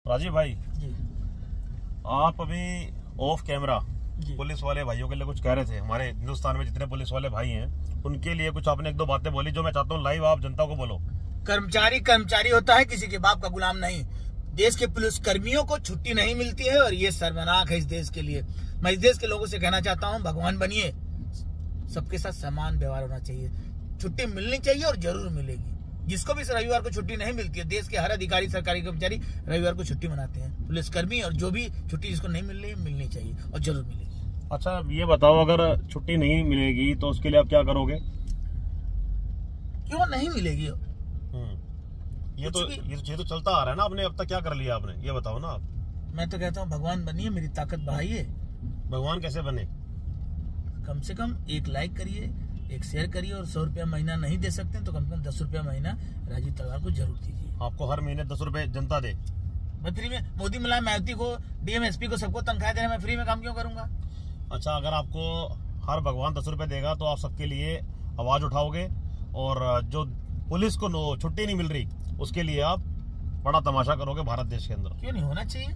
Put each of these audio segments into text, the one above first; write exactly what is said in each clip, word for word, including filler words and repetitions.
राजीव भाई जी, आप अभी ऑफ कैमरा पुलिस वाले भाइयों के लिए कुछ कह रहे थे। हमारे हिंदुस्तान में जितने पुलिस वाले भाई हैं उनके लिए कुछ आपने एक दो बातें बोली जो मैं चाहता हूँ लाइव आप जनता को बोलो। कर्मचारी कर्मचारी होता है, किसी के बाप का गुलाम नहीं। देश के पुलिस कर्मियों को छुट्टी नहीं मिलती है और ये शर्मनाक है इस देश के लिए। मैं इस देश के लोगों से कहना चाहता हूँ, भगवान बनिए, सबके साथ समान व्यवहार होना चाहिए। छुट्टी मिलनी चाहिए और जरूर मिलेगी। जिसको भी रविवार को छुट्टी नहीं मिलती है, देश के हर अधिकारी सरकारी कर्मचारी रविवार को छुट्टी मनाते हैं। पुलिसकर्मी और जो भी छुट्टी जिसको नहीं मिल रही मिलनी चाहिए और जरूर मिलेगी। अच्छा ये बताओ, अगर छुट्टी नहीं मिलेगी तो उसके लिए आप क्या करोगे? क्यों नहीं मिलेगी? ये तो ये, ये तो चलता आ रहा है ना, आपने अब तक क्या कर लिया आपने, ये बताओ ना आप। मैं तो कहता हूँ भगवान बनिए, मेरी ताकत बढ़ाइए। भगवान कैसे बने? कम से कम एक लाइक करिए, एक शेयर करिए, और सौ रुपया महीना नहीं दे सकते तो कम से कम दस रुपया महीना राजीव तलवार को जरूर दीजिए। आपको हर महीने दस रुपए जनता दे? मैं फ्री में मोदी मुलायम मायावती को, डीएम एसपी को, सबको तनख्वाह दे रहे, मैं फ्री में काम क्यों करूंगा? अच्छा, अगर आपको हर भगवान दस रुपए देगा तो आप सबके लिए आवाज उठाओगे और जो पुलिस को छुट्टी नहीं मिल रही उसके लिए आप बड़ा तमाशा करोगे भारत देश के अंदर? क्यों नहीं होना चाहिए?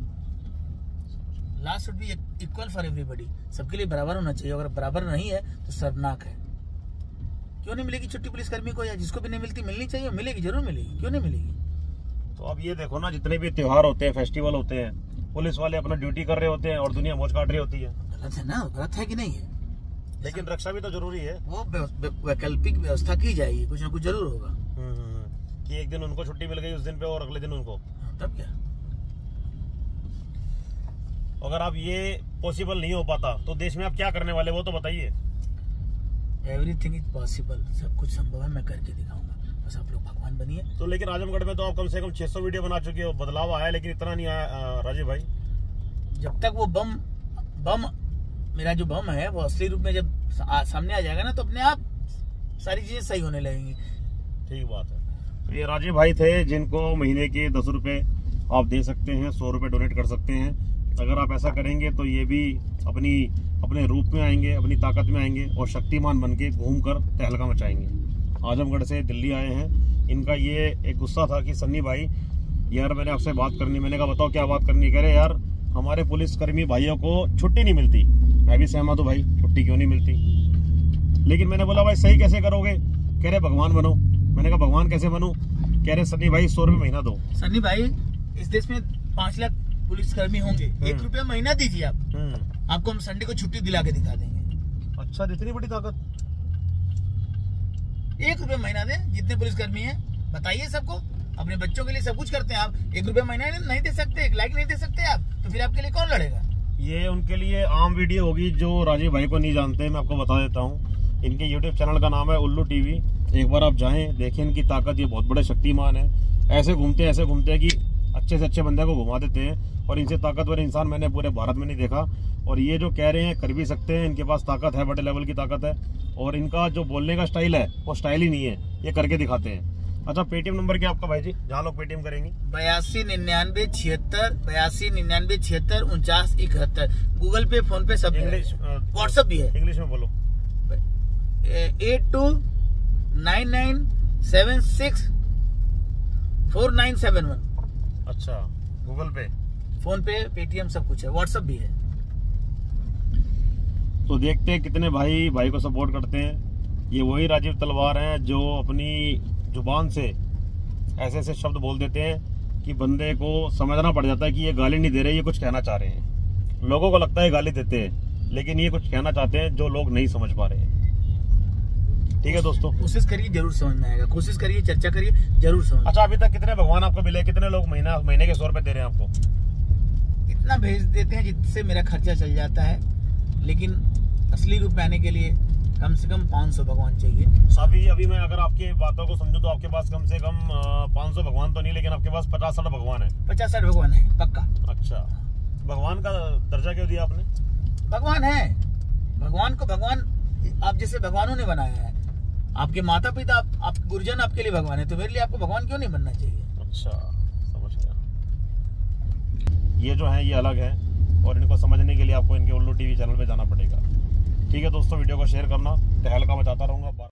Law should be equal for everybody, सबके लिए बराबर होना चाहिए। अगर बराबर नहीं है तो शर्मनाक है। क्यों नहीं मिलेगी छुट्टी पुलिसकर्मी को? या जिसको भी नहीं मिलती मिलनी चाहिए, मिलेगी, जरूर मिलेगी। क्यों नहीं मिलेगी? तो अब ये देखो ना, जितने भी त्योहार होते हैं, फेस्टिवल होते हैं, पुलिस वाले अपना ड्यूटी कर रहे होते हैं और दुनिया मौज काट रही होती है। गलत है ना? गलत है कि नहीं है? लेकिन रक्षा भी तो जरूरी है। वो वैकल्पिक व्यवस्था की जाएगी, कुछ ना कुछ जरूर होगा। कि एक दिन उनको छुट्टी मिल गई उस दिन पे और अगले दिन उनको, तब क्या? अगर आप ये पॉसिबल नहीं हो पाता तो देश में आप क्या करने वाले वो तो बताइए। एवरीथिंग इज पॉसिबल, सब कुछ संभव है, मैं करके दिखाऊंगा। बस आप लोग भगवान बनिए। तो लेकिन आजमगढ़ में तो आप कम से कम छह सौ वीडियो बना चुके हो, बदलाव आया लेकिन इतना नहीं आया राजीव भाई। जब तक वो बम बम मेरा जो बम है वो असली रूप में जब आ, सामने आ जाएगा ना तो अपने आप सारी चीजें सही होने लगेंगी। ठीक बात है। तो ये राजीव भाई थे जिनको महीने के दस रुपए आप दे सकते हैं, सौ रुपए डोनेट कर सकते हैं। अगर आप ऐसा करेंगे तो ये भी अपनी अपने रूप में आएंगे, अपनी ताकत में आएंगे और शक्तिमान बन के घूम कर तहलका मचाएंगे। आजमगढ़ से दिल्ली आए हैं। इनका ये एक गुस्सा था कि सन्नी भाई यार मैंने आपसे बात करनी, मैंने कहा बताओ क्या बात करनी। कह रहे यार हमारे पुलिसकर्मी भाइयों को छुट्टी नहीं मिलती। मैं भी सहमत हूँ भाई, छुट्टी क्यों नहीं मिलती, लेकिन मैंने बोला भाई सही कैसे करोगे? कह रहे भगवान बनो। मैंने कहा भगवान कैसे बनूं? कह रहे सन्नी भाई सौ रुपए महीना दो। सन्नी भाई, इस देश में पांच लाख पुलिसकर्मी होंगे, एक रुपया महीना दीजिए आप, आपको हम संडे को छुट्टी दिला के दिखा देंगे। अच्छा, इतनी बड़ी ताकत? एक रुपया महीना दे, जितने पुलिसकर्मी हैं बताइए सबको। अपने बच्चों के लिए सब कुछ करते हैं आप, एक रुपया महीना नहीं दे सकते, एक लाइक नहीं दे सकते आप, तो फिर आपके लिए कौन लड़ेगा? ये उनके लिए आम वीडियो होगी जो राजीव भाई को नहीं जानते। मैं आपको बता देता हूँ, इनके यूट्यूब चैनल का नाम है उल्लू टीवी। एक बार आप जाएं, देखें इनकी ताकत। ये बहुत बड़े शक्तिमान है। ऐसे घूमते हैं ऐसे घूमते हैं कि अच्छे से अच्छे बंदे को घुमा देते हैं और इनसे ताकतवर इंसान मैंने पूरे भारत में नहीं देखा। और ये जो कह रहे हैं कर भी सकते हैं, इनके पास ताकत है, बड़े लेवल की ताकत है। और इनका जो बोलने का स्टाइल है वो स्टाइल ही नहीं है, ये करके दिखाते हैं। अच्छा, पेटीएम नंबर क्या आपका भाई जी, जहाँ लोग पेटीएम करेंगे? बयासी निन्यानवे छिहत्तर बयासी निन्यानवे छिहत्तर उनचास इकहत्तर। गूगल पे, फोन पे सब, इंग्लिश, व्हाट्सएप भी है। इंग्लिश में बोलो। Eight two nine nine seven six four nine seven one. अच्छा, Google Pay, PhonePe, Paytm सब कुछ है, व्हाट्सएप भी है। तो देखते हैं कितने भाई भाई को सपोर्ट करते हैं। ये वही राजीव तलवार हैं जो अपनी जुबान से ऐसे ऐसे शब्द बोल देते हैं कि बंदे को समझना पड़ जाता है कि ये गाली नहीं दे रहे, ये कुछ कहना चाह रहे हैं। लोगों को लगता है गाली देते हैं, लेकिन ये कुछ कहना चाहते हैं जो लोग नहीं समझ पा रहे हैं। ठीक है दोस्तों, कोशिश करिए, जरूर समझ में आएगा। कोशिश करिए, चर्चा करिए, जरूर समझ। अच्छा, अभी तक कितने भगवान आपको मिले? कितने लोग महीना महीने के सौ रुपए दे रहे हैं आपको? इतना भेज देते हैं जिससे मेरा खर्चा चल जाता है, लेकिन असली रूप में आने के लिए कम से कम पाँच सौ भगवान चाहिए। अभी अभी मैं अगर आपकी बातों को समझूं तो आपके पास कम से कम पाँच सौ भगवान तो नहीं, लेकिन आपके पास पचास साठ भगवान है। पचास साठ भगवान है पक्का। अच्छा, भगवान का दर्जा क्यों दिया आपने? भगवान है, भगवान को भगवान आप जैसे भगवानों ने बनाया है। आपके माता पिता, आप, आप गुरुजन आपके लिए भगवान है, तो मेरे लिए आपको भगवान क्यों नहीं बनना चाहिए? अच्छा, समझ गया। ये जो है ये अलग है और इनको समझने के लिए आपको इनके उल्लू टीवी चैनल पे जाना पड़ेगा। ठीक है दोस्तों, वीडियो को शेयर करना, तहलका मचाता रहूंगा।